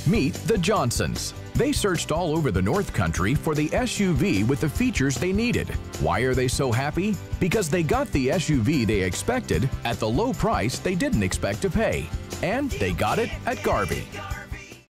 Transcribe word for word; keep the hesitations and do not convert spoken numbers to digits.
Meet the Johnsons. They searched all over the North Country for the S U V with the features they needed. Why are they so happy? Because they got the S U V they expected at the low price they didn't expect to pay. And they got it at Garvey.